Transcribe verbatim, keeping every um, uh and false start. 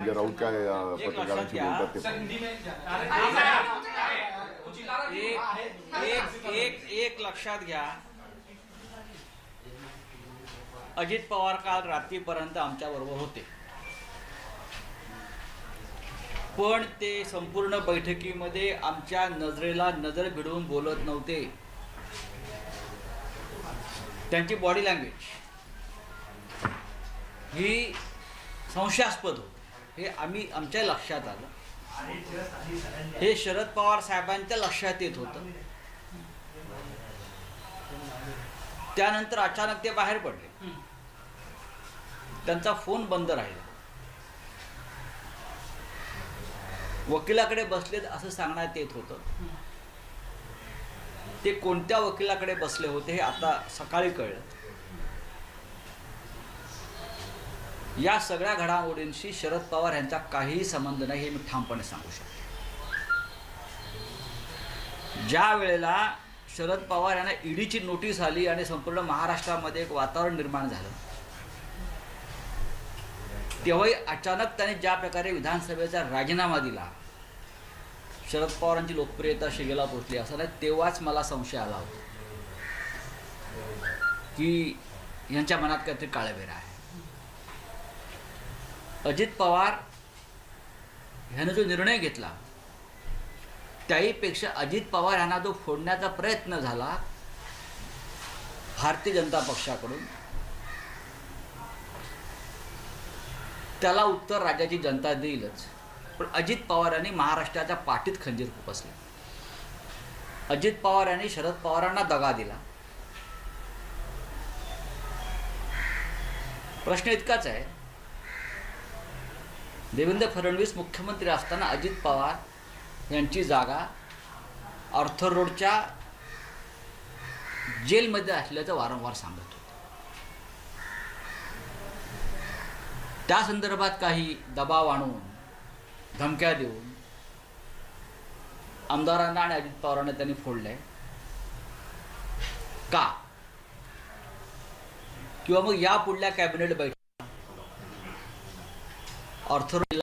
संजय राऊत काय पत्रकारांशी बोलतात ते एक एक एक लक्षात घ्या, अजित पवार काल रात्रीपर्यंत आमच्या बरोबर होते, पण ते संपूर्ण बैठकीमध्ये आमच्या नजरेला नजर भिडवून बोलत नव्हते. त्यांची बॉडी लँग्वेज ही संशयास्पद होती, हे आम्ही आमच्या लक्षात आलं. हे शरद पवार साहेबांच्या लक्षात येत होतं. त्यानंतर अचानक ते बाहेर पडले, त्यांचा फोन बंद राहिला. वकिलाकडे बसलेत असं सांगण्यात येत होतं. ते कोणत्या वकिलाकडे बसले होते हे आता सकाळी कळलं. या सगळ्या घडामोडींशी शरद पवार यांचा काहीही संबंध नाही हे मी ठामपणे सांगू शकतो. ज्या वेळेला शरद पवार यांना ईडीची नोटीस आली आणि संपूर्ण महाराष्ट्रामध्ये एक वातावरण निर्माण झालं, तेव्हाही अचानक त्याने ज्या प्रकारे विधानसभेचा राजीनामा दिला, शरद पवारांची लोकप्रियता शिगेला पोचली असं नाही, तेव्हाच मला संशय आला होता की यांच्या मनात काहीतरी काळवेर आहे. अजित पवार ह्यानं जो निर्णय घेतला त्याहीपेक्षा अजित पवार यांना जो फोडण्याचा प्रयत्न झाला भारतीय जनता पक्षाकडून, त्याला उत्तर राज्याची जनता देईलच. पण अजित पवार यांनी महाराष्ट्राच्या पाठीत खंजीर खुपसले. अजित पवार यांनी शरद पवारांना दगा दिला. प्रश्न इतकाच आहे, देवेंद्र फडणवीस मुख्यमंत्री असताना अजित पवार यांची जागा ऑर्थर रोडच्या जेलमध्ये असल्याचं वारंवार सांगत होते. त्या संदर्भात काही दबाव आणून, धमक्या देऊन आमदारांना आणि अजित पवारांना त्यांनी फोडलंय का? किंवा मग या पुढल्या कॅबिनेट बैठक ऑर्थर